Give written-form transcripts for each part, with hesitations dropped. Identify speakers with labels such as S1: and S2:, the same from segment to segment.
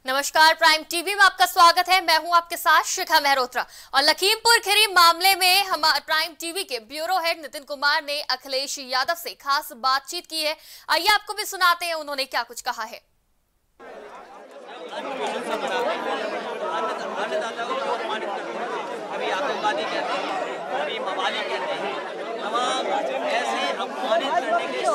S1: नमस्कार, prime TV में आपका स्वागत है। मैं हूं आपके साथ शिखा मेहरोत्रा। और लखीमपुर खीरी मामले में हमारे प्राइम टीवी के ब्यूरो हेड नितिन कुमार ने अखिलेश यादव से खास बातचीत की है। आइए आपको भी सुनाते हैं उन्होंने क्या कुछ कहा है।
S2: अभी आतंकवादी कहते हैं, अभी मवाली कहते हैं, तमाम ऐसे अपमानित करने के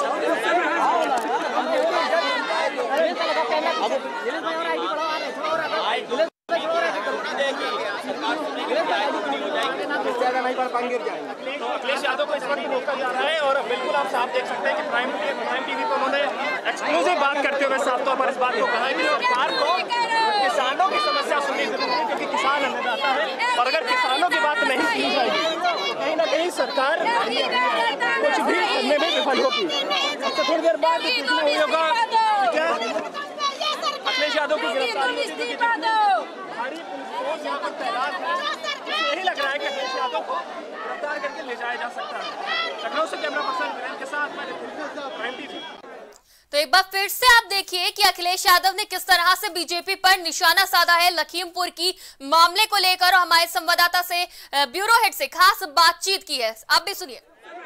S3: तो अखिलेश यादव को इस वक्त रोका जा रहा है और बिल्कुल आप साफ देख सकते हैं कि प्राइम टीवी पर उन्होंने एक्सक्लूसिव बात करते हुए साफ तौर पर इस बात को कहा है कि सरकार को किसानों की समस्या सुननी जरूरी है, क्योंकि किसान अन्नदाता है और अगर किसानों की बात नहीं सुनी जाएगी तो कहीं ना कहीं सरकार कुछ भी करने में विफल होगी। सबसे थोड़ी देर बाद होगा क्या अखिलेश यादव की गिरफ्तारी होगी, भारी पुलिस फोर्स यहाँ पर तैनात है। यही लग रहा है कि अखिलेश यादव को गिरफ्तार करके ले जाया जा सकता है। लखनऊ से कैमरा पर्सन वीरेंद्र के साथ मैं प्राइम टीवी।
S1: तो एक बार फिर से आप देखिए कि अखिलेश यादव ने किस तरह से बीजेपी पर निशाना साधा है लखीमपुर की मामले को लेकर, और हमारे संवाददाता से ब्यूरो हेड से खास बातचीत की है। आप भी सुनिए।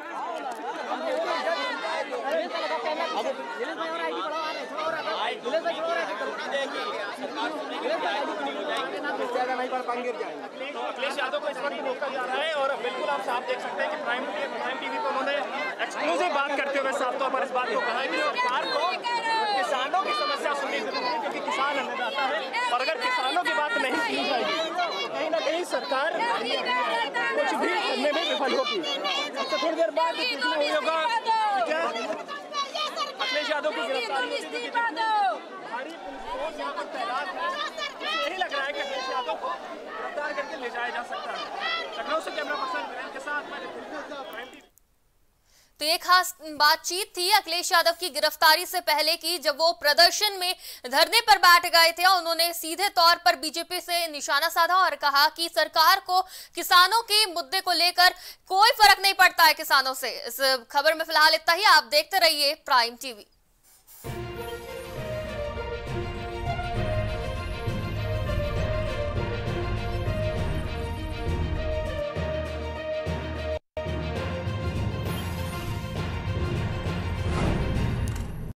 S3: तो अखिलेश यादव को इस वक्त रोका जा रहा है और बिल्कुल आप साफ देख सकते हैं कि प्राइम टीवी पर उन्होंने एक्सक्लूसिव बात करते हुए साफ तौर पर इस बात को कहा है कि सरकार को किसानों की समस्या सुननी जरूरी है, क्योंकि किसान अन्नदाता है और अगर किसानों की बात नहीं सुनी जाएगी तो कहीं ना कहीं सरकार कुछ भी करने में विफल होगी। सबसे थोड़ी देर बाद होगा क्या अखिलेश यादव की गिरफ्तारी होगी, भारी पुलिस फोर्स यहाँ पर तैनात है। यही लग रहा है कि अखिलेश यादव को गिरफ्तार करके ले जाया जा सकता है। लखनऊ से कैमरा पर्सन वीरेंद्र के साथ मैं।
S1: तो ये खास बातचीत थी अखिलेश यादव की गिरफ्तारी से पहले की, जब वो प्रदर्शन में धरने पर बैठ गए थे और उन्होंने सीधे तौर पर बीजेपी से निशाना साधा और कहा कि सरकार को किसानों के मुद्दे को लेकर कोई फर्क नहीं पड़ता है किसानों से। इस खबर में फिलहाल इतना ही। आप देखते रहिए प्राइम टीवी।